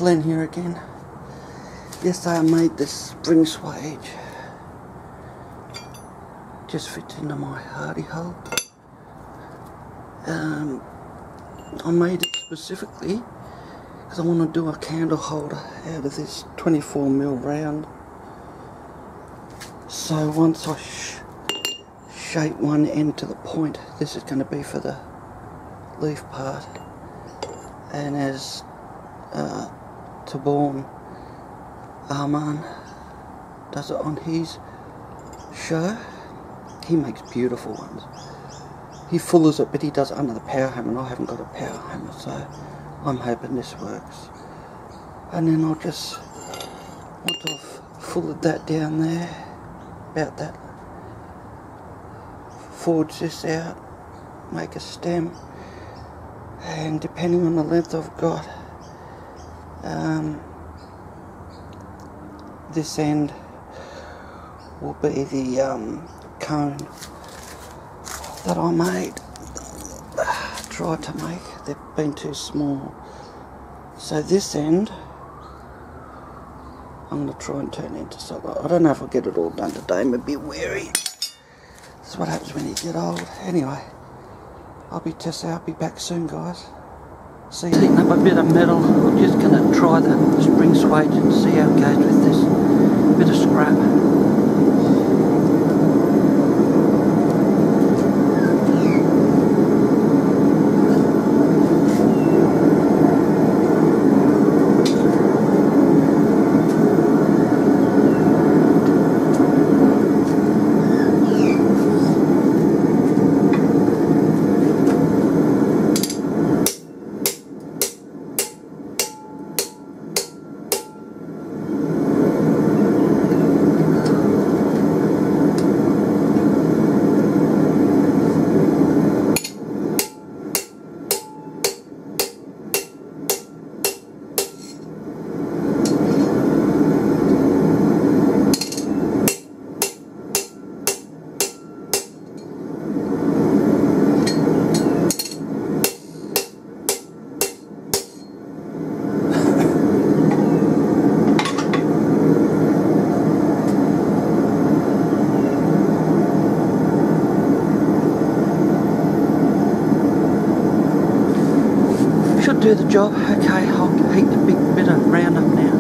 Len here again. Yesterday I made this spring swage. Just fits into my hardy hole. I made it specifically because I want to do a candle holder out of this 24mm round. So once I shape one end to the point, this is going to be for the leaf part. And as Taborn Arman does it on his show, he makes beautiful ones. He fullers it, but he does it under the power hammer, and I haven't got a power hammer, so I'm hoping this works. And then I'll just, once I've fullered that down there, about that, forge this out, make a stem, and depending on the length I've got, this end will be the cone that I made, tried to make. They've been too small. So this end I'm going to try and turn into something. I don't know if I'll get it all done today. I'm a bit weary. That's what happens when you get old. Anyway, I'll be back soon, guys. See you. Heating up a bit of metal. I'm just going to try the spring swage and see how it goes with this bit of scrap. Should do the job. Okay, I'll heat the big bit of round up now.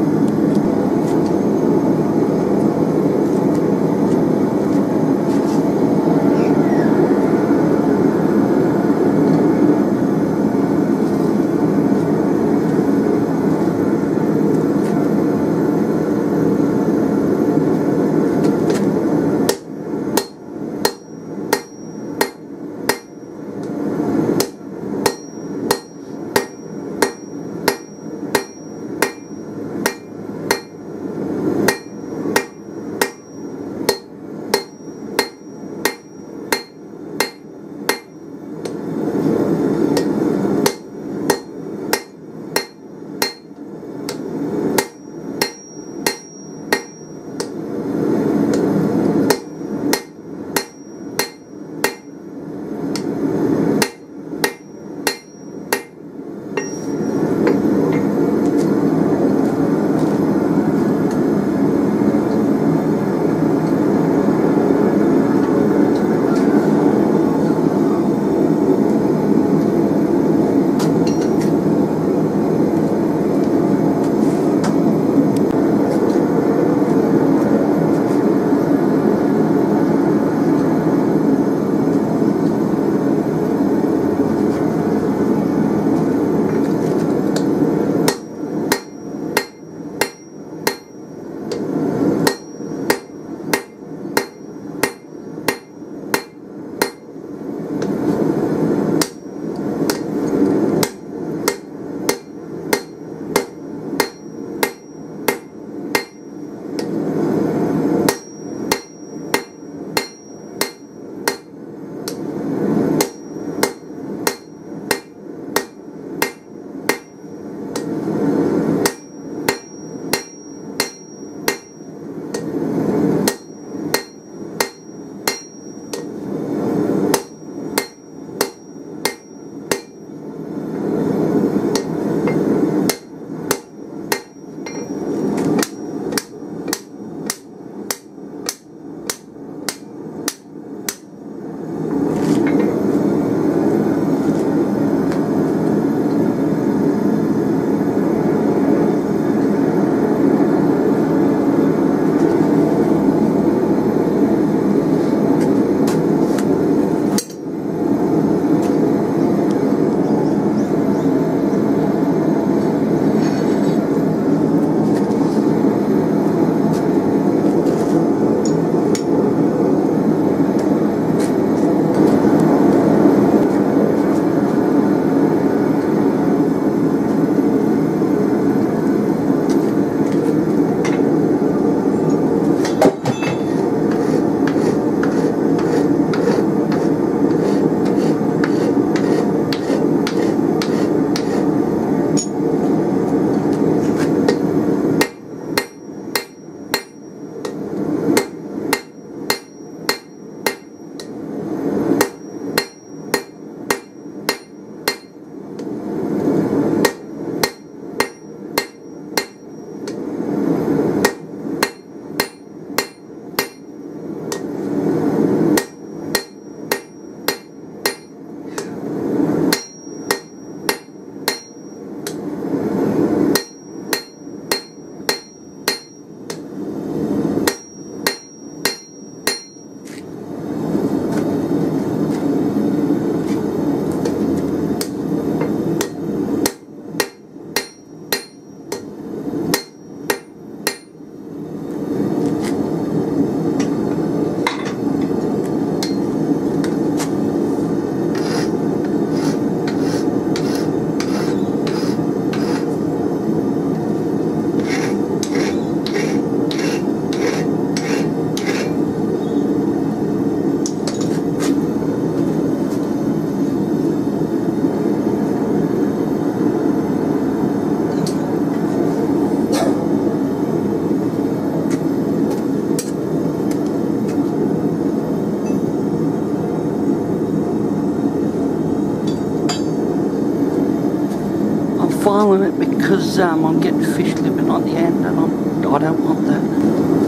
pulling it because I'm getting fish living on the end, and I don't want that.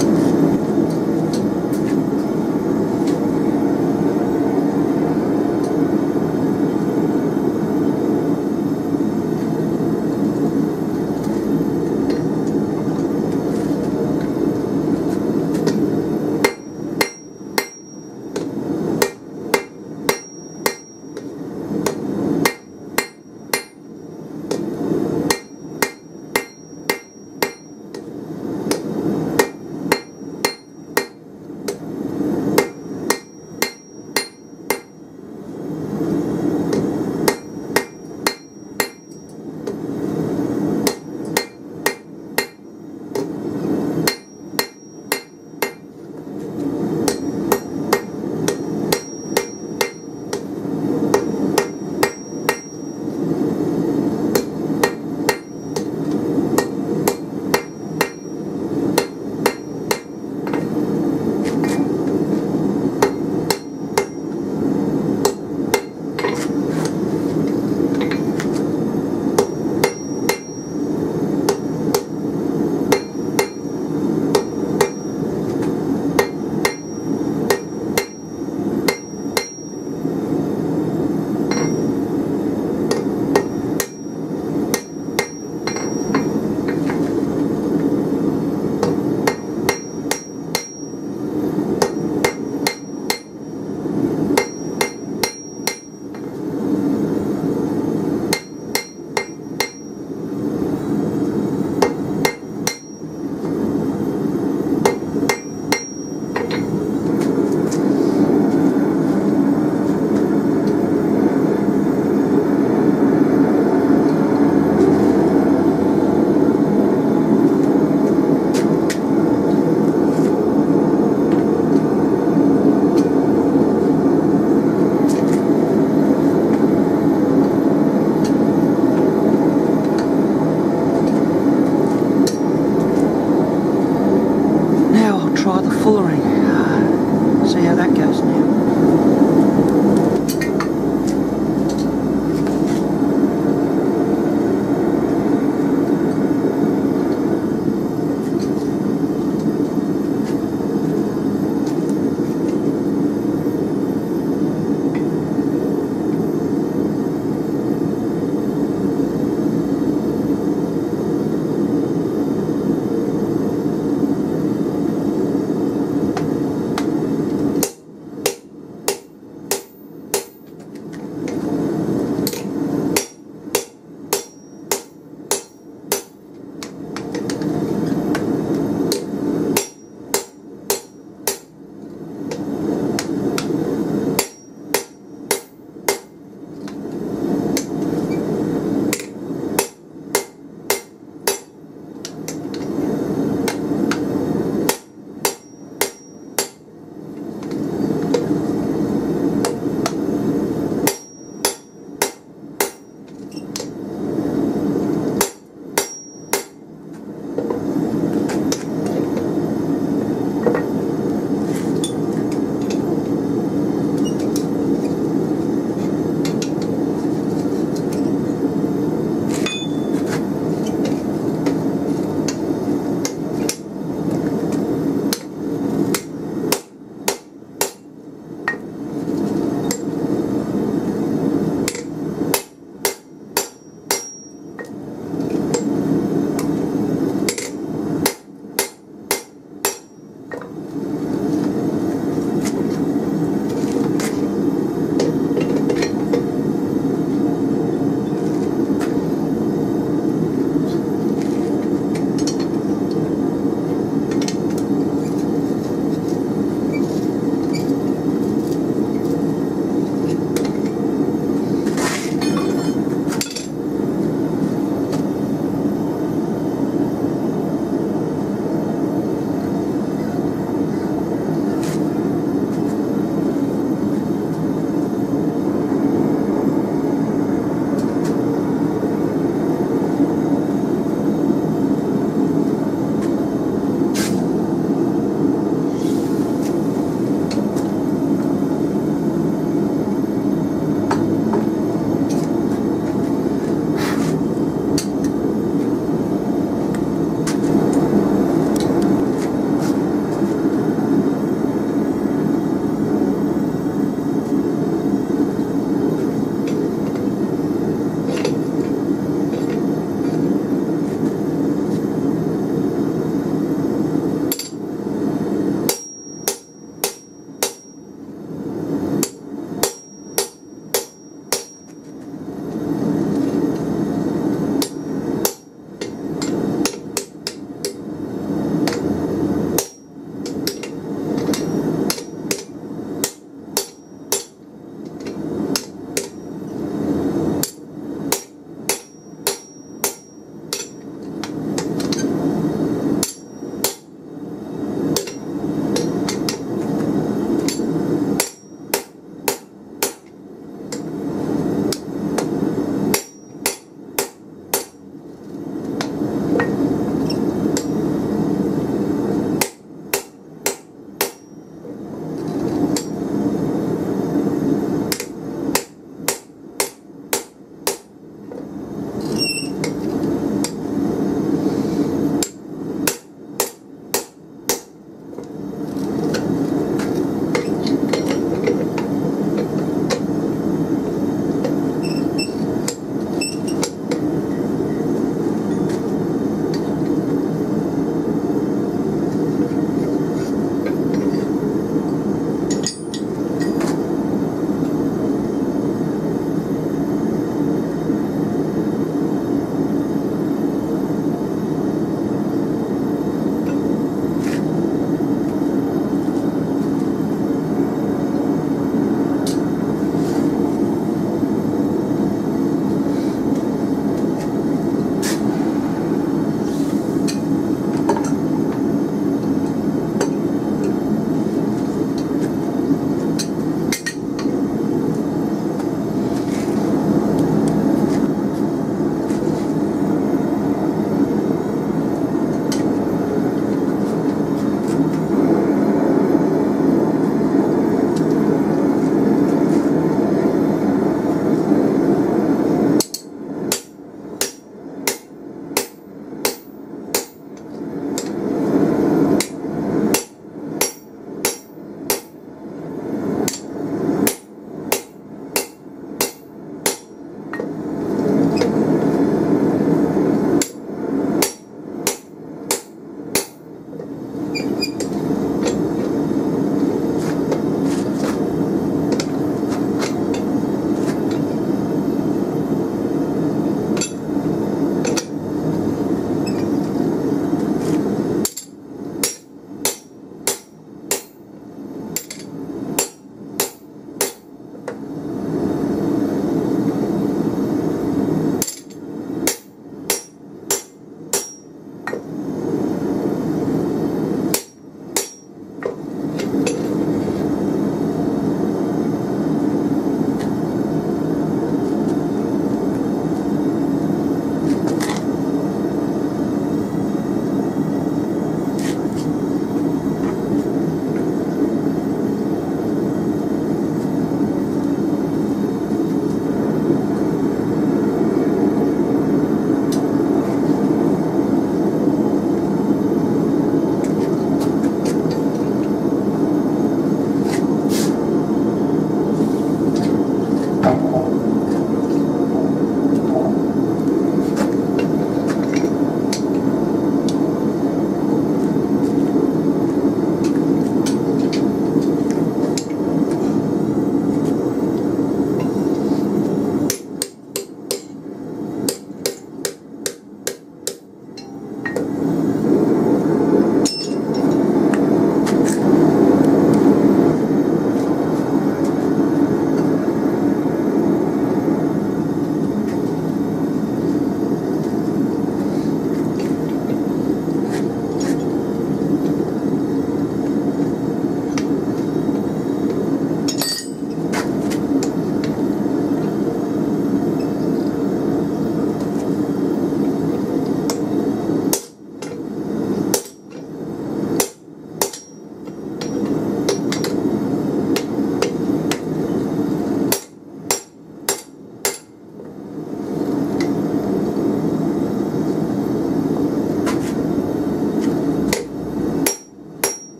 Try the fullering, see how that goes now.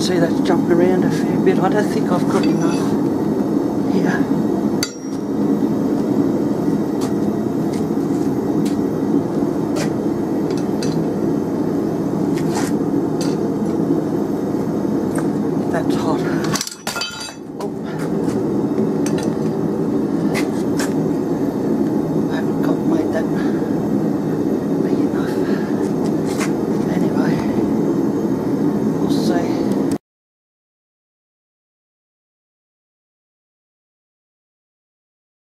see that's jumping around a fair bit. I don't think I've got enough here. That's hot.